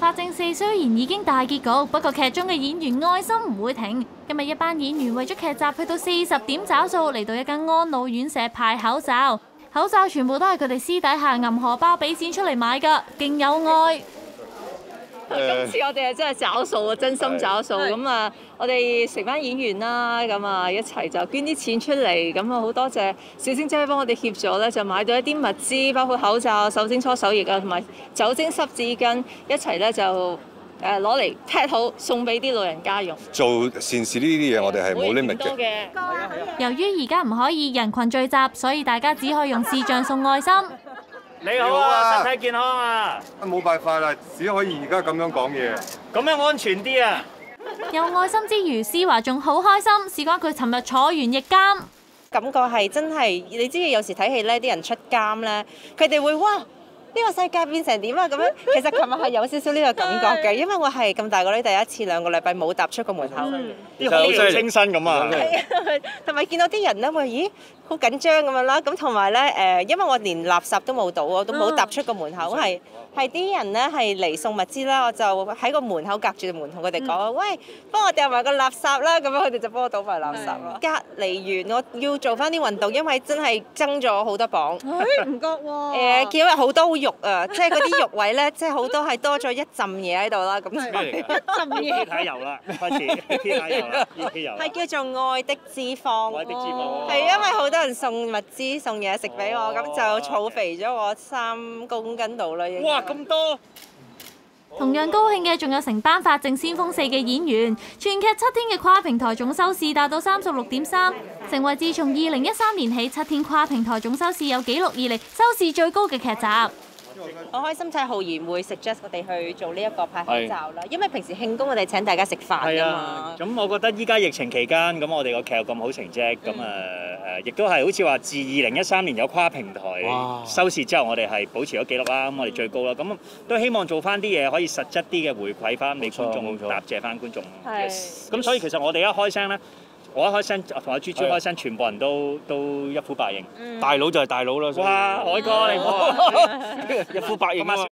法正四雖然已經大結局，不過劇中嘅演員愛心唔會停。今日一班演員為咗劇集去到40點找數，嚟到一間安老院舍派口罩。口罩全部都係佢哋私底下揞荷包俾錢出嚟買㗎，勁有愛。 今次我哋係真係找數啊，真心找數咁啊！我哋成班演員啦，咁啊一齊就捐啲錢出嚟，咁啊好多謝小晶姐幫我哋協助咧，就買到一啲物資，包括口罩、手精搓手液啊，同埋酒精濕紙巾，一齊咧就攞嚟 pack 好送俾啲老人家用。 做善事呢啲嘢，我哋係冇 limit 嘅。 由於而家唔可以人群聚集，所以大家只可以用視像送愛心。 你好啊，身體健康啊！ 冇辦法啦，只可以而家咁樣講嘢。 咁樣安全啲啊！ 有愛心之餘，思華仲好開心，事關佢尋日坐完獄監。 感覺係真係，你知有時睇戲咧，啲人出監咧，佢哋會哇！呢個世界變成點啊？咁樣其實琴日係有少少呢個感覺嘅，因為我係咁大個女第一次2個禮拜冇踏出個門口， 啲好似清新咁啊！ 同埋見到啲人咧，話咦好緊張咁樣啦，咁同埋咧因為我連垃圾都冇倒，我都冇踏出個門口，係啲人咧係嚟送物資啦，我就喺個門口隔住個門同佢哋講，喂，幫我掉埋個垃圾啦，咁樣佢哋就幫我倒埋垃圾咯。隔離完我要做翻啲運動，因為真係增咗好多磅。 唔覺喎。 見到有好多肉啊，即係嗰啲肉位咧，即係好多係多咗一浸嘢喺度啦。咁咩嚟㗎？液體油啦，開始液體油啦，液體油。 係叫做愛的脂肪。 愛的脂肪。 係因為好多人送物資、送嘢食俾我，咁就儲肥咗我3公斤度啦。 哇！咁多！ 同樣高興嘅仲有成班《法證先鋒4》嘅演員，全劇7天嘅跨平台總收視達到36.3，成為自從2013年起7天跨平台總收視有紀錄以嚟收視最高嘅劇集。 我開心蔡浩然會 suggest 我哋去做呢一個派口罩啦，因為平時慶功我哋請大家食飯㗎嘛。 咁我覺得依家疫情期間，咁我哋個劇有咁好成績，咁亦都係好似話自2013年有跨平台收視之後，我哋係保持咗紀錄啦，咁我哋最高啦，咁都希望做翻啲嘢可以實質啲嘅回饋翻俾觀眾，答謝翻觀眾。咁所以其實我哋一開聲咧。我一開聲同阿豬開聲，全部人都一呼百應。大佬就係大佬啦。哇，海哥你好，一呼百應啊！